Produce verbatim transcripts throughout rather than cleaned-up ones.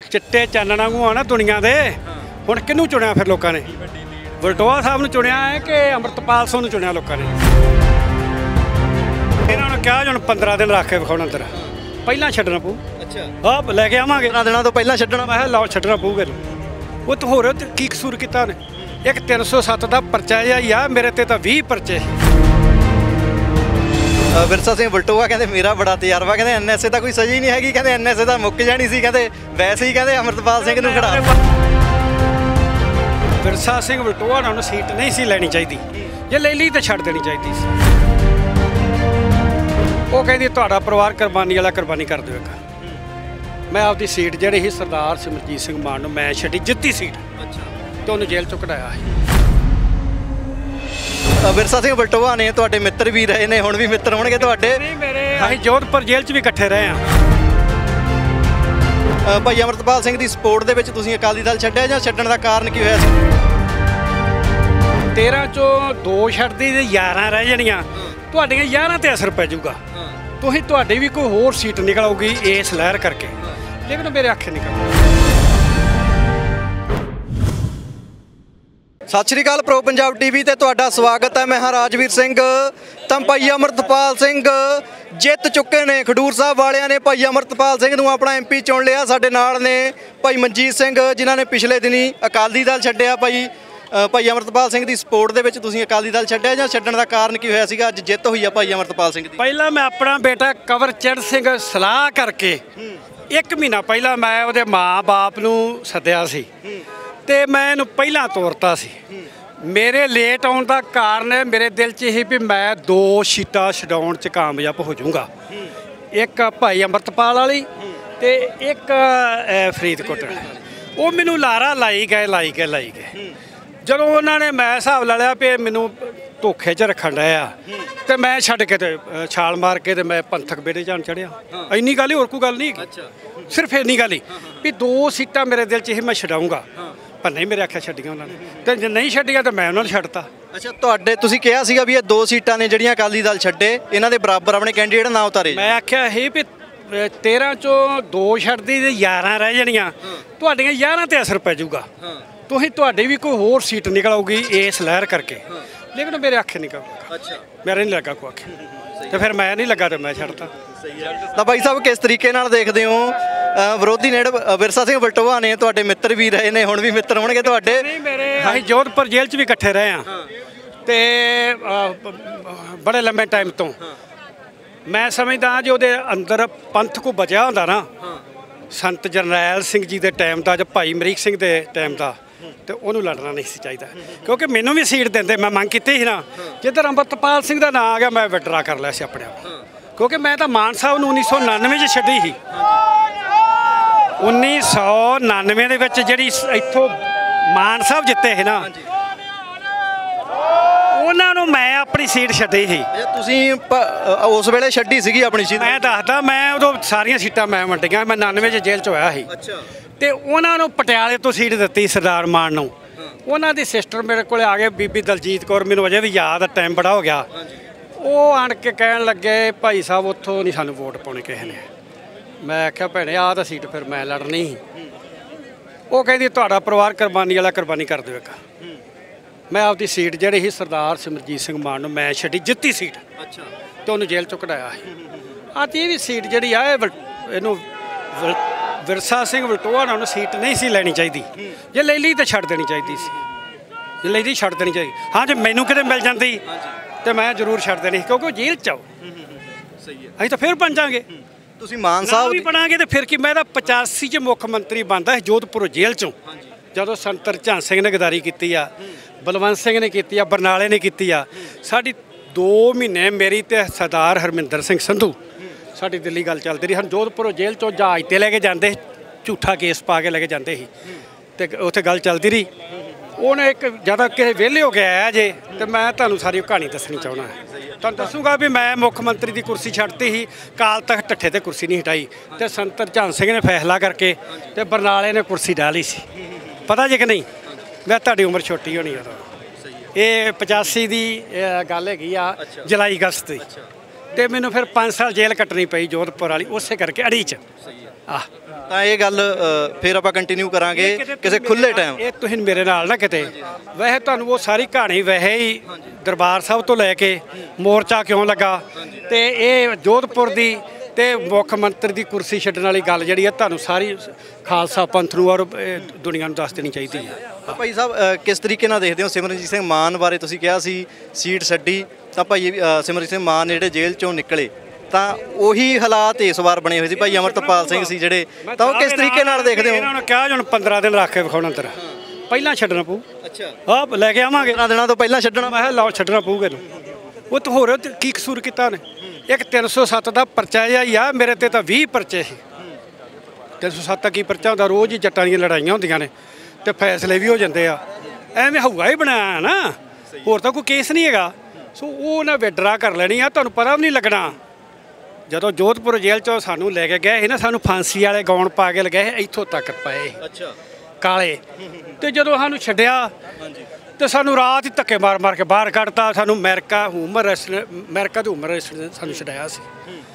चिट्टे चानण वांगू आ ना दुनिया दे हुण किहनूं चुनिया फिर लोकां ने वलटोआ साहब नूं चुनिया है कि अमृतपाल सिंह नूं चुनिया लोकां ने इन्हां नूं कहा हुण पंद्रह दिन रख के विखाउण अंदर पहलां छड्डना पऊ अच्छा हाँ लैके आवांगे पंद्रह दिनां तो पहलां छड्डना मैं लाओ छड्डना पऊगा वो तो होर की कसूर कीता ने एक तीन सौ सत्त का परचा ही आ मेरे ते तो भी परचे विरसा सिंह वलटोआ कहते मेरा बड़ा तजर्बा कहते एन एस ए का कोई सजी नहीं हैगी कहते एन एस ए का मुक जानी सी कहते वैसे ही कहते अमृतपाल सिंह नूं खड़ा विरसा सिंह वलटोआ नूं सीट नहीं सी लैनी चाहिए जे ले ली तो छड्ड देनी चाहिए सी वो कहती तुहाडा परिवार कुरबानी वाला कुरबानी कर देगा मैं आपकी सीट जिहड़ी ही सरदार सिमरजीत सिंह मान नूं मैं छड्डी जित्ती सीट तो उन्हें जेल चों कढाया विरसा सिंह वलटोआ ने तुहाडे मित्र भी रहे ने हुण भी मित्र होणगे तुहाडे मेरे असीं जोधपुर जेल च भी इकट्ठे रहे हैं भाई अमृतपाल सिंह की सपोर्ट दे विच तुसीं अकाली दल छड्डिया जां छड्डण दा कारण की होया सी तेरह चों दो छड्डदी ते ग्यारह रह जाणीਆਂ तुहाडीਆਂ ग्यारह ते असर पै जाऊगा तुसीं तुहाडी भी कोई होर सीट निकल आऊगी इस लहर करके लेकिन मेरे आखे निकल सत श्री अकाल प्रो पंजाब टीवी ते तुहाडा स्वागत है मैं हाँ राजवीर सिंह तां भाई अमृतपाल सिंह जित चुके ने खडूर साहब वालियां ने भाई अमृतपाल सिंह नूं अपना एम पी चुन लिया साडे नाल ने भाई मनजीत सिंह जिन्हां ने पिछले दिनी अकाली दल छड्डिया भाई भाई अमृतपाल सिंह की सपोर्ट दे विच तुसीं अकाली दल छड्डिया जां छड्डण दा कारण की होया सीगा अज जित होई आ भाई अमृतपाल सिंह दी पहला मैं अपना बेटा कंवरचरण सिंह सलाह करके एक महीना पहला मैं उहदे माँ बाप नूं सद्दिया सी ਤੇ ਮੈਂ ਇਹਨੂੰ ਪਹਿਲਾਂ ਤੋਰਤਾ ਸੀ ਮੇਰੇ ਲੇਟ ਆਉਣ ਦਾ ਕਾਰਨ ਮੇਰੇ ਦਿਲ 'ਚ ਇਹ ਵੀ ਮੈਂ ਦੋ ਸੀਟਾਂ ਛਡਾਉਣ 'ਚ ਕਾਮਯਾਬ ਹੋ ਜਾਊਂਗਾ ਇੱਕ ਭਾਈ ਅਮਰਤਪਾਲ ਵਾਲੀ ਤੇ ਇੱਕ ਫਰੀਦਕੋਟ ਉਹ ਮੈਨੂੰ ਲਾਰਾ ਲਾਈ ਗਏ ਲਾਈ ਗਏ ਲਾਈ ਗਏ ਜਦੋਂ ਉਹਨਾਂ ਨੇ ਮੈਂ ਹਿਸਾਬ ਲਾ ਲਿਆ ਵੀ ਮੈਨੂੰ ਧੋਖੇ 'ਚ ਰੱਖਣ ਡਿਆ ਤੇ ਮੈਂ ਛੱਡ ਕੇ ਤੇ ਛਾਲ ਮਾਰ ਕੇ ਤੇ ਮੈਂ ਪੰਥਕ ਬੇੜੇ ਜਾਣ ਚੜਿਆ ਇੰਨੀ ਗੱਲ ਹੀ ਹੋਰ ਕੋਈ ਗੱਲ ਨਹੀਂ ਸਿਰਫ ਇੰਨੀ ਗੱਲ ਹੀ ਵੀ ਦੋ ਸੀਟਾਂ ਮੇਰੇ ਦਿਲ 'ਚ ਇਹ ਮੈਂ ਛਡਾਊਂਗਾ पर नहीं मेरे आख्या छड्डियां उन्होंने तो जे नहीं छड्डियां तो मैं उन्होंने छड्डता अच्छा तुहाडे तुसीं कहा सीगा भी ये दो सीटां ने जिहड़ियां अकाली दल छड्डे इन्हां दे बराबर अपने कैंडीडेट ना उतारे मैं आख्या ही भी तेरह चों दो छड्डदी ते ग्यारह रह जाणीਆਂ तुहाडीਆਂ ग्यारह ते असर पै जाऊगा तुसीं तुहाडी भी कोई होर सीट निकल आऊगी इस लहर करके लेकिन मेरे आखे निकल अच्छा मेरे नहीं लगा कोई आखे तो फिर मैं नहीं लगा तो मैं छड्डता ਤਾਂ ਭਾਈ ਸਾਹਿਬ ਕਿਸ ਤਰੀਕੇ ਨਾਲ ਦੇਖਦੇ ਹੋ ਵਿਰੋਧੀ ਨੇ ਵਿਰਸਾ ਸਿੰਘ ਵਲਟੋਆ ਨੇ ਤੁਹਾਡੇ ਮਿੱਤਰ ਵੀ ਰਹੇ ਨੇ ਹੁਣ ਵੀ ਮਿੱਤਰ ਹੋਣਗੇ ਤੁਹਾਡੇ ਨਹੀਂ ਮੇਰੇ ਅਸੀਂ ਜੋਧਪੁਰ ਜੇਲ੍ਹ 'ਚ ਵੀ ਇਕੱਠੇ ਰਹੇ ਹਾਂ ਤੇ ਬੜੇ ਲੰਬੇ ਟਾਈਮ ਤੋਂ ਮੈਂ ਸਮਝਦਾ ਜੇ ਉਹਦੇ ਅੰਦਰ ਪੰਥ ਕੋ ਬਚਿਆ ਹੁੰਦਾ ਨਾ ਸੰਤ ਜਰਨੈਲ ਸਿੰਘ ਜੀ ਦੇ ਟਾਈਮ ਦਾ ਜਾਂ ਭਾਈ ਅਮਰੀਕ ਸਿੰਘ ਦੇ ਟਾਈਮ ਦਾ ਤੇ ਉਹਨੂੰ ਲੜਨਾ ਨਹੀਂ ਸੀ ਚਾਹੀਦਾ ਕਿਉਂਕਿ ਮੈਨੂੰ ਵੀ ਸੀਟ ਦਿੰਦੇ ਮੈਂ ਮੰਗ ਕੀਤੀ ਸੀ ਨਾ ਜਿੱਧਰ ਅੰਮ੍ਰਿਤਪਾਲ ਸਿੰਘ ਦਾ ਨਾਂ ਆ ਗਿਆ ਮੈਂ ਵਿਡਰਾ ਕਰ ਲਿਆ ਸੀ ਆਪਣੇ ਆਪ क्योंकि मैं तो मान साहब नूं उन्नीस सौ नानवे च छड्डी सी उन्नीस सौ नानवे दे विच जिहड़ी इत्थों मान साहब जित्ते है ना उन्हां नूं मैं अपनी सीट छड्डी सी तुसीं उस वेले छड्डी सीगी अपनी सीट मैं दसदा मैं उदों सारियां सीटां मैं वंडियां मैं नानवे च जेल च होया सी अच्छा ते उन्हां नूं पटियाले तो सीट दित्ती सरदार मान नूं उन्हां दी सिस्टर मेरे कोल आ गए बीबी दलजीत कौर मैनूं अजे भी याद टाइम बड़ा हो गया ਉਹ ਆਣ ਕੇ ਕਹਿਣ ਲੱਗੇ ਭਾਈ ਸਾਹਿਬ ਉੱਥੋਂ ਨਹੀਂ ਸਾਨੂੰ ਵੋਟ ਪਾਉਣੀ ਕਿਸੇ ਨੇ ਮੈਂ ਆਖਿਆ ਭੈਣੇ ਆਹ ਤਾਂ ਸੀਟ ਫਿਰ ਮੈਂ ਲੜਨੀ ਸੀ ਉਹ ਕਹਿੰਦੀ ਤੁਹਾਡਾ ਪਰਿਵਾਰ ਕੁਰਬਾਨੀ ਵਾਲਾ ਕੁਰਬਾਨੀ ਕਰ ਦੇਵੇਗਾ ਮੈਂ ਆਪਦੀ ਸੀਟ ਜਿਹੜੀ ਸੀ ਸਰਦਾਰ ਸਿਮਰਜੀਤ ਸਿੰਘ ਮਾਨ ਨੂੰ ਮੈਂ ਛੱਡੀ ਜਿੱਤੀ ਸੀਟ ਅੱਛਾ ਤੇ ਉਹਨੂੰ ਜੇਲ੍ਹ ਚੋਂ ਕਢਾਇਆ ਸੀ ਆਹ ਤੇ ਇਹ ਵੀ ਸੀਟ ਜਿਹੜੀ ਆ ਇਹ ਇਹਨੂੰ ਵਿਰਸਾ ਸਿੰਘ ਵਲਟੋਆ ਨੂੰ ਸੀਟ ਨਹੀਂ ਸੀ ਲੈਣੀ ਚਾਹੀਦੀ ਜੇ ਲੈ ਲਈ ਤਾਂ ਛੱਡ ਦੇਣੀ ਚਾਹੀਦੀ ਸੀ ਜੇ ਲੈ ਲਈ ਛੱਡ ਦੇਣੀ ਚਾਹੀਦੀ ਹਾਂ ਜੇ ਮੈਨੂੰ ਕਿਤੇ ਮਿਲ ਜਾਂਦੀ तो मैं जरूर छड्ड देनी क्योंकि जेल च आओ सही है असीं तो फिर बन जाएंगे तुसीं मान साहब भी बनांगे तो फिर कि मैं पचासी च मुख्य मंत्री बनता है जोधपुर जेल चों जदों संत झांस सिंह ने गद्दारी की बलवंत सिंह ने की बरनाले ने की साडी दो महीने मेरी तो सरदार हरमिंदर सिंह संधू साडी दिल्ली गल चलती रही हम जोधपुर जेल चों जहाज ते लैके जाते झूठा केस पा के लैके जाते तो उत्थे गल चलती रही ਉਹਨੇ ਇੱਕ ਜਦੋਂ ਕਿਸੇ ਵਿਹਲੇ ਹੋ ਕੇ ਆਇਆ ਜੇ ਤੇ ਮੈਂ ਤੁਹਾਨੂੰ ਸਾਰੀ ਕਹਾਣੀ ਦੱਸਣੀ ਚਾਹੁੰਦਾ ਤੁਹਾਨੂੰ ਦੱਸੂਗਾ ਵੀ ਮੈਂ ਮੁੱਖ ਮੰਤਰੀ ਦੀ ਕੁਰਸੀ ਛੱਡਤੀ ਸੀ ਕਾਲ ਤੱਕ ਢੱਠੇ ਤੇ ਕੁਰਸੀ ਨਹੀਂ ਹਟਾਈ ਤੇ ਸੰਤ ਝਾਂਸ ਸਿੰਘ ਨੇ ਫੈਸਲਾ ਕਰਕੇ ਤੇ ਬਰਨਾਲੇ ਨੇ ਕੁਰਸੀ ਡਾਲੀ ਸੀ ਪਤਾ ਜੇ ਕਿ ਨਹੀਂ ਮੈਂ ਤੁਹਾਡੀ ਉਮਰ ਛੋਟੀ ਹੋਣੀ ਉਦੋਂ ਇਹ ਪਚਾਸੀ ਦੀ ਗੱਲ ਹੈਗੀ ਆ ਜੁਲਾਈ ਅਗਸਤ ਦੀ ਤੇ ਮੈਨੂੰ ਫਿਰ ਪੰਜ ਸਾਲ ਜੇਲ੍ਹ ਕੱਟਣੀ ਪਈ ਜੋਧਪੁਰ ਵਾਲੀ ਉਸੇ ਕਰਕੇ ਅੜੀ 'ਚ ਆਹ ਤਾਂ ਇਹ ਗੱਲ ਅ, ਫਿਰ ਆਪਾਂ ਕੰਟੀਨਿਊ ਕਰਾਂਗੇ ਕਿਸੇ ਖੁੱਲੇ ਟਾਈਮ। ਇਹ ਤੁਸੀਂ ਮੇਰੇ ਨਾਲ ਨਾ ਕਿਤੇ ਵੈਸੇ ਤੁਹਾਨੂੰ ਉਹ ਸਾਰੀ ਕਹਾਣੀ ਵੈਸੇ ਹੀ ਦਰਬਾਰ ਸਾਹਿਬ ਤੋਂ ਲੈ ਕੇ ਮੋਰਚਾ ਕਿਉਂ ਲੱਗਾ ਤੇ ਇਹ ਜੋਧਪੁਰ ਦੀ ਤੇ ਮੁੱਖ ਮੰਤਰੀ ਦੀ ਕੁਰਸੀ ਛੱਡਣ ਵਾਲੀ ਗੱਲ ਜਿਹੜੀ ਹੈ ਤੁਹਾਨੂੰ ਸਾਰੀ ਖਾਲਸਾ ਪੰਥ ਨੂੰ ਔਰ ਇਹ ਦੁਨੀਆ ਨੂੰ ਦੱਸ ਦੇਣੀ ਚਾਹੀਦੀ ਹੈ। ਤਾਂ ਭਾਈ ਸਾਹਿਬ ਅ, ਕਿਸ ਤਰੀਕੇ ਨਾਲ ਦੇਖਦੇ ਹੋ ਸਿਮਰਨਜੀਤ ਸਿੰਘ ਮਾਨ ਬਾਰੇ? ਤੁਸੀਂ ਕਿਹਾ ਸੀ ਸੀਟ ਛੱਡੀ ਤਾਂ ਭਾਈ ਅ, ਸਿਮਰਨਜੀਤ ਸਿੰਘ ਮਾਨ ਜਿਹੜੇ ਜੇਲ੍ਹ ਚੋਂ ਨਿਕਲੇ ਤਾਂ ਉਹੀ ਹਾਲਾਤ ਇਸ ਵਾਰ ਬਣੇ ਹੋਏ ਸੀ। ਭਾਈ ਅਮਰਤਪਾਲ ਸਿੰਘ ਸੀ ਜਿਹੜੇ, ਤਾਂ ਉਹ ਕਿਸ ਤਰੀਕੇ ਨਾਲ ਦੇਖਦੇ ਹੋ? ਇਹਨਾਂ ਨੂੰ ਕਿਹਾ ਹੁਣ ਪੰਦਰਾਂ ਦਿਨ ਰੱਖ ਕੇ ਵਿਖਾਉਣਾ ਤੇਰਾ ਪਹਿਲਾਂ ਛੱਡਣਾ ਪਊ। ਅੱਛਾ, ਆਹ ਲੈ ਕੇ ਆਵਾਂਗੇ ਪੰਦਰਾਂ ਦਿਨਾਂ ਤੋਂ ਪਹਿਲਾਂ ਛੱਡਣਾ। ਮੈਂ ਕਿਹਾ ਲਾਓ ਛੱਡਣਾ ਪਊਗਾ ਇਹਨੂੰ। ਉਹ ਤਾਂ ਹੋਰ ਤੇ ਕੀ ਕਸੂਰ ਕੀਤਾ ਉਹਨੇ? ਇੱਕ ਤਿੰਨ ਸੌ ਸੱਤ ਦਾ ਪਰਚਾ ਜਿਹਾ ਹੀ ਆ, ਮੇਰੇ ਤੇ ਤਾਂ ਵੀਹ ਪਰਚੇ ਸੀ। ਤਿੰਨ ਸੌ ਸੱਤ ਦਾ ਕੀ ਪਰਚਾ ਹੁੰਦਾ? ਰੋਜ਼ ਹੀ ਜੱਟਾਂ ਦੀਆਂ ਲੜਾਈਆਂ ਹੁੰਦੀਆਂ ਨੇ ਤੇ ਫੈਸਲੇ ਵੀ ਹੋ ਜਾਂਦੇ ਆ। ਐਵੇਂ ਹਊਆ ਹੀ ਬਣਾਇਆ ਨਾ, ਹੋਰ ਤਾਂ ਕੋਈ ਕੇਸ ਨਹੀਂ ਹੈਗਾ। ਸੋ ਉਹ ਨਾ ਵਿਡਰਾ ਕਰ ਲੈਣੀ ਆ, ਤੁਹਾਨੂੰ ਪਤਾ ਵੀ ਨਹੀਂ ਲੱਗਣਾ। ਜਦੋਂ ਜੋਧਪੁਰ ਜੇਲ੍ਹ ਚੋਂ ਸਾਨੂੰ ਲੈ ਕੇ ਗਏ ਸੀ ਨਾ, ਸਾਨੂੰ ਫਾਂਸੀ ਵਾਲੇ ਗਾਉਣ ਪਾ ਕੇ ਲਗਾਏ ਇੱਥੋਂ ਤੱਕ ਪਏ ਅੱਛਾ ਕਾਲੇ। ਤੇ ਜਦੋਂ ਸਾਨੂੰ ਛੱਡਿਆ ਤੇ ਸਾਨੂੰ ਰਾਤ ਹੀ ਧੱਕੇ ਮਾਰ ਮਾਰ ਕੇ ਬਾਹਰ ਕੱਢਤਾ। ਸਾਨੂੰ ਅਮਰੀਕਾ ਹਿਊਮਨ ਅਮਰੀਕਾ ਦੇ ਹਿਊਮਨ ਸਾਨੂੰ ਛਡਾਇਆ ਸੀ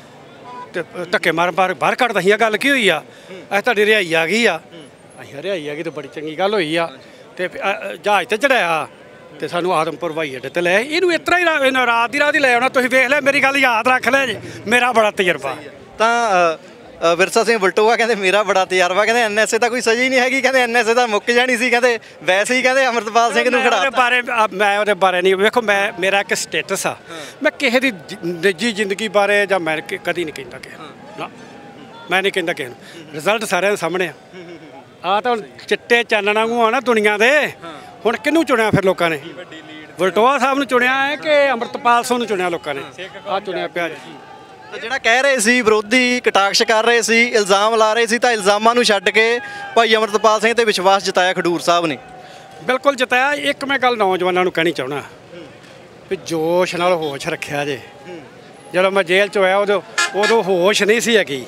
ਤੇ ਧੱਕੇ ਮਾਰ ਮਾਰ ਬਾਹਰ ਕੱਢਦਾ ਸੀ। ਗੱਲ ਕੀ ਹੋਈ ਆ? ਅਸੀਂ ਤੁਹਾਡੀ ਰਿਹਾਈ ਆ ਗਈ ਆ। ਅਸੀਂ ਰਿਹਾਈ ਆ ਗਈ ਤਾਂ ਬੜੀ ਚੰਗੀ ਗੱਲ ਹੋਈ ਆ। ਤੇ ਜਹਾਜ਼ ਤੇ ਚੜਾਇਆ ਤੇ ਸਾਨੂੰ ਆਦਮਪੁਰ ਹਵਾਈ ਅੱਡੇ ਤੇ ਲੈ ਆਏ। ਇਹਨੂੰ ਇਸ ਤਰ੍ਹਾਂ ਹੀ ਰਾ- ਰਾਤ ਦੀ ਰਾਤ ਹੀ ਲੈ ਆਉਣਾ। ਤੁਸੀਂ ਵੇਖ ਲਿਆ, ਮੇਰੀ ਗੱਲ ਯਾਦ ਰੱਖ ਲਿਆ ਜੀ, ਮੇਰਾ ਬੜਾ ਤਜਰਬਾ। ਤਾਂ ਅ, ਅ, ਵਿਰਸਾ ਸਿੰਘ ਵਲਟੋਆ ਕਹਿੰਦੇ ਮੇਰਾ ਬੜਾ ਤਜਰਬਾ, ਕਹਿੰਦੇ ਐਨਐਸਏ ਤਾਂ ਕੋਈ ਸਜ਼ਾ ਹੀ ਨਹੀਂ ਹੈਗੀ, ਕਹਿੰਦੇ ਐਨਐਸਏ ਤਾਂ ਮੁੱਕ ਜਾਣੀ ਸੀ, ਕਹਿੰਦੇ ਵੈਸੇ ਹੀ ਕਹਿੰਦੇ ਅਮਰਤਪਾਲ ਸਿੰਘ ਨੂੰ ਖੜਾ। ਉਹਦੇ ਬਾਰੇ ਆ, ਮੈਂ ਉਹਦੇ ਬਾਰੇ ਨਹੀਂ, ਵੇਖੋ ਮੈਂ ਮੇਰਾ ਇੱਕ ਸਟੇਟਸ ਆ, ਮੈਂ ਕਿਸੇ ਦੀ ਜ- ਨਿੱਜੀ ਜ਼ਿੰਦਗੀ ਬਾਰੇ ਜਾਂ ਮੈਂ ਕ- ਕਦੀ ਨਹੀਂ ਕਹਿੰਦਾ ਕਿਸੇ ਨੂੰ। ਨਾ, ਮੈਂ ਨਹੀਂ ਕਹਿੰਦਾ ਕਿਸੇ ਨੂੰ। ਰਿਜ਼ਲਟ ਸਾਰਿਆਂ ਦੇ ਸਾਹਮਣੇ ਆ। ਆ ਤਾਂ ਹੁਣ ਚਿੱਟੇ ਚਾਨਣ ਵਾਂਗੂ ਆ ਨਾ ਦੁਨੀਆ ਦੇ। ਹੁਣ ਕਿਹਨੂੰ ਚੁਣਿਆ ਫਿਰ ਲੋਕਾਂ ਨੇ? ਵਲਟੋਆ ਸਾਹਿਬ ਨੂੰ ਚੁਣਿਆ ਹੈ ਕਿ ਅਮਰਤਪਾਲ ਸਿੰਘ ਨੂੰ ਚੁਣਿਆ ਲੋਕਾਂ ਨੇ? ਆ ਚੁਣਿਆ ਪਿਆ ਜੀ। ਤੇ ਜਿਹੜਾ ਕਹਿ ਰਹੇ ਸੀ ਵਿਰੋਧੀ ਕਟਾਕਸ਼ ਕਰ ਰਹੇ ਸੀ, ਇਲਜ਼ਾਮ ਲਾ ਰਹੇ ਸੀ, ਤਾਂ ਇਲਜ਼ਾਮਾਂ ਨੂੰ ਛੱਡ ਕੇ ਭਾਈ ਅਮਰਤਪਾਲ ਸਿੰਘ ਤੇ ਵਿਸ਼ਵਾਸ ਜਤਾਇਆ ਖਡੂਰ ਸਾਹਿਬ ਨੇ। ਬਿਲਕੁਲ ਜਿਤਾਇਆ। ਇੱਕ ਮੈਂ ਗੱਲ ਨੌਜਵਾਨਾਂ ਨੂੰ ਕਹਿਣੀ ਚਾਹੁੰਦਾ ਵੀ ਜੋਸ਼ ਨਾਲ ਹੋਸ਼ ਰੱਖਿਆ ਜੇ। ਜਦੋਂ ਮੈਂ ਜੇਲ੍ਹ 'ਚ ਹੋਇਆ ਉਦੋਂ ਉਦੋਂ ਹੋਸ਼ ਨਹੀਂ ਸੀ ਹੈਗੀ।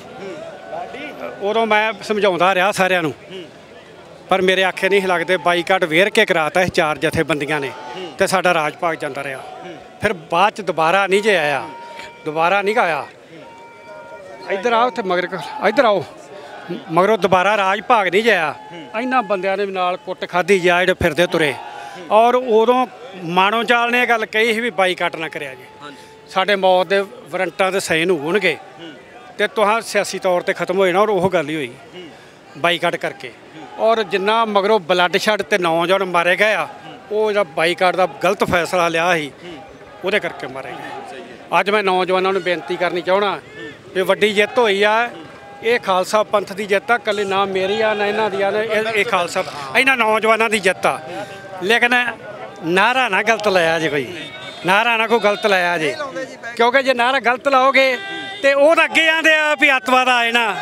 ਉਦੋਂ ਮੈਂ ਸਮਝਾਉਂਦਾ ਰਿਹਾ ਸਾਰਿਆਂ ਨੂੰ, ਪਰ ਮੇਰੇ ਆਖੇ ਨਹੀਂ ਸੀ ਲੱਗਦੇ। ਬਾਈਕਾਟ ਵੇਰ ਕੇ ਕਰਾਤਾ ਇਹ ਚਾਰ ਜਥੇਬੰਦੀਆਂ ਨੇ ਤੇ ਸਾਡਾ ਰਾਜ ਭਾਗ ਜਾਂਦਾ ਰਿਹਾ। ਫਿਰ ਬਾਅਦ 'ਚ ਦੁਬਾਰਾ ਨਹੀਂ ਜੇ ਆਇਆ, ਦੁਬਾਰਾ ਨਹੀਂ ਆਇਆ। ਇੱਧਰ ਆਓ, ਉੱਥੇ ਮਗਰ ਇੱਧਰ ਆਓ, ਮਗਰੋਂ ਦੁਬਾਰਾ ਰਾਜ ਭਾਗ ਨਹੀਂ ਜਾਇਆ। ਇਹਨਾਂ ਬੰਦਿਆਂ ਨੇ ਵੀ ਨਾਲ ਕੁੱਟ ਖਾਧੀ ਜਾ ਜਿਹੜੇ ਫਿਰਦੇ ਤੁਰੇ। ਔਰ ਉਦੋਂ ਮਾਣੋ ਚਾਲ ਨੇ ਇਹ ਗੱਲ ਕਹੀ ਸੀ ਵੀ ਬਾਈਕਾਟ ਨਾ ਕਰਿਆ ਜੀ, ਸਾਡੇ ਮੌਤ ਦੇ ਵਾਰੰਟਾਂ ਦੇ ਸਾਈਨ ਹੋਣਗੇ ਤੇ ਤੁਹਾਂ ਸਿਆਸੀ ਤੌਰ ਤੇ ਖਤਮ ਹੋ ਜਾਣਾ। ਔਰ ਉਹ ਗੱਲ ਹੀ ਹੋਈ ਬਾਈਕਾਟ ਕਰਕੇ। ਔਰ ਜਿੰਨਾ ਮਗਰੋਂ ਬਲੱਡ ਸ਼ੈਡ ਤੇ ਨੌਜਵਾਨ ਮਾਰੇ ਗਏ ਆ, ਉਹ ਜਿਹੜਾ ਬਾਈਕਾਟ ਦਾ ਗਲਤ ਫੈਸਲਾ ਲਿਆ ਸੀ ਉਹਦੇ ਕਰਕੇ ਮਾਰੇ ਗਏ। ਅੱਜ ਮੈਂ ਨੌਜਵਾਨਾਂ ਨੂੰ ਬੇਨਤੀ ਕਰਨੀ ਚਾਹੁੰਦਾ ਵੀ ਵੱਡੀ ਜਿੱਤ ਹੋਈ ਆ। ਇਹ ਖਾਲਸਾ ਪੰਥ ਦੀ ਜਿੱਤ ਆ, ਇਕੱਲੀ ਨਾ ਮੇਰੀ ਆ ਨਾ ਇਹਨਾਂ ਦੀ ਆ, ਇਹ ਇਹ ਖਾਲਸਾ ਇਹਨਾਂ ਨੌਜਵਾਨਾਂ ਦੀ ਜਿੱਤ ਆ। ਲੇਕਿਨ ਨਾਰਾ ਨਾ ਗਲਤ ਲਾਇਆ ਜੇ, ਕੋਈ ਨਾਰਾ ਨਾ ਕੋਈ ਗਲਤ ਲਾਇਆ ਜੇ, ਕਿਉਂਕਿ ਜੇ ਨਾਰਾ ਗਲਤ ਲਾਓਗੇ ਤੇ ਉਹ ਤਾਂ ਅੱਗੇ ਆਂਦੇ ਆ ਵੀ ਅੱਤਵਾਦ ਆਏ ਨਾ।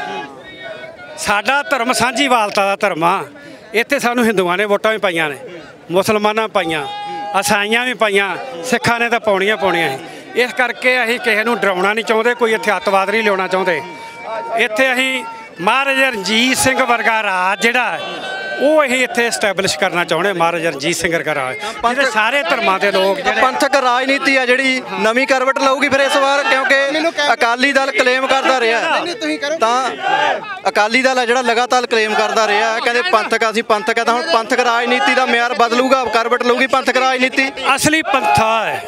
ਸਾਡਾ ਧਰਮ ਸਾਂਝੀਵਾਲਤਾ ਦਾ ਧਰਮ ਆ। ਇੱਥੇ ਸਾਨੂੰ ਹਿੰਦੂਆਂ ਨੇ ਵੋਟਾਂ ਵੀ ਪਾਈਆਂ ਨੇ, ਮੁਸਲਮਾਨਾਂ ਪਾਈਆਂ, ਈਸਾਈਆਂ ਵੀ ਪਾਈਆਂ, ਸਿੱਖਾਂ ਨੇ ਤਾਂ ਪਾਉਣੀਆਂ ਪਾਉਣੀਆਂ ਸੀ। ਇਸ ਕਰਕੇ ਅਸੀਂ ਕਿਸੇ ਨੂੰ ਡਰਾਉਣਾ ਨਹੀਂ ਚਾਹੁੰਦੇ, ਕੋਈ ਇੱਥੇ ਅੱਤਵਾਦ ਨਹੀਂ ਲਿਆਉਣਾ ਚਾਹੁੰਦੇ। ਇੱਥੇ ਅਸੀਂ ਮਹਾਰਾਜਾ ਰਣਜੀਤ ਸਿੰਘ ਵਰਗਾ ਰਾਜ ਜਿਹੜਾ ਉਹ ਅਸੀਂ ਇੱਥੇ ਐਸਟੈਬਲਿਸ਼ ਕਰਨਾ ਚਾਹੁੰਦੇ। ਮਹਾਰਾਜਾ ਰਣਜੀਤ ਸਿੰਘ ਵਰਗਾ ਰਾਜ, ਜਿਹੜੇ ਸਾਰੇ ਧਰਮਾਂ ਦੇ ਲੋਕ ਜਿਹੜੇ ਪੰਥਕ ਰਾਜਨੀਤੀ ਆ ਜਿਹੜੀ ਨਵੀਂ ਕਰਵਟ ਲਊਗੀ ਫਿਰ ਇਸ ਵਾਰ, ਕਿਉਂਕਿ ਅਕਾਲੀ ਦਲ ਕਲੇਮ ਕਰਦਾ ਰਿਹਾ। ਤਾਂ ਅਕਾਲੀ ਦਲ ਆ ਜਿਹੜਾ ਲਗਾਤਾਰ ਕਲੇਮ ਕਰਦਾ ਰਿਹਾ, ਕਹਿੰਦੇ ਪੰਥਕ ਅਸੀਂ ਪੰਥਕ ਆ। ਤਾਂ ਹੁਣ ਪੰਥਕ ਰਾਜਨੀਤੀ ਦਾ ਮਿਆਰ ਬਦਲੂਗਾ, ਕਰਵਟ ਲਊਗੀ ਪੰਥਕ ਰਾਜਨੀਤੀ। ਅਸਲੀ ਪੰਥਾ ਹੈ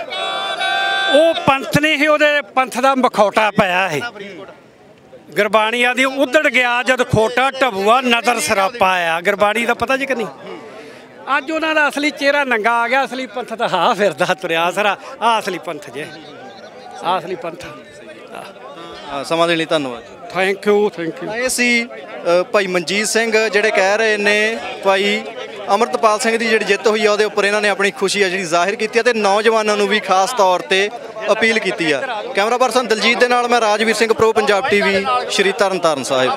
ਉਹ ਪੰਥ ਨਹੀਂ ਸੀ, ਉਹਦੇ ਪੰਥ ਦਾ ਮਖੌਟਾ ਪਾਇਆ ਹੈ। ਗੁਰਬਾਣੀ ਆਦੀ ਉਧੜ ਗਿਆ ਜਦ ਖੋਟਾ ਢਬੂਆ ਨਦਰ ਸਰਾਪਾ ਆਇਆ। ਗੁਰਬਾਣੀ ਦਾ ਪਤਾ ਜੀ ਕਿ ਨਹੀਂ? ਅੱਜ ਉਹਨਾਂ ਦਾ ਅਸਲੀ ਚਿਹਰਾ ਨੰਗਾ ਆ ਗਿਆ। ਅਸਲੀ ਪੰਥ ਤਾਂ ਹਾਂ ਫਿਰਦਾ ਤੁਰਿਆ ਸਾਰਾ। ਆ ਅਸਲੀ ਪੰਥ ਜੇ, ਆ ਅਸਲੀ ਪੰਥ। ਸਮਾਂ ਦੇਣ ਲਈ ਧੰਨਵਾਦ। Thank you, thank you. ਇਹ ਸੀ ਅ, ਭਾਈ ਮਨਜੀਤ ਸਿੰਘ ਜਿਹੜੇ ਕਹਿ ਰਹੇ ਨੇ ਭਾਈ ਅਮਰਤਪਾਲ ਸਿੰਘ ਦੀ ਜਿਹੜੀ ਜਿੱਤ ਹੋਈ ਆ ਉਹਦੇ ਉੱਪਰ ਇਹਨਾਂ ਨੇ ਆਪਣੀ ਖੁਸ਼ੀ ਆ ਜਿਹੜੀ ਜ਼ਾਹਿਰ ਕੀਤੀ ਆ ਤੇ ਨੌਜਵਾਨਾਂ ਨੂੰ ਵੀ ਖਾਸ ਤੌਰ ਤੇ ਅਪੀਲ ਕੀਤੀ ਆ। ਕੈਮਰਾ ਪਰਸਨ ਦਲਜੀਤ ਦੇ ਨਾਲ ਮੈਂ ਰਾਜਵੀਰ ਸਿੰਘ, ਪ੍ਰੋ ਪੰਜਾਬ ਟੀਵੀ, ਸ਼੍ਰੀ ਤਰਨਤਾਰਨ ਸਾਹਿਬ।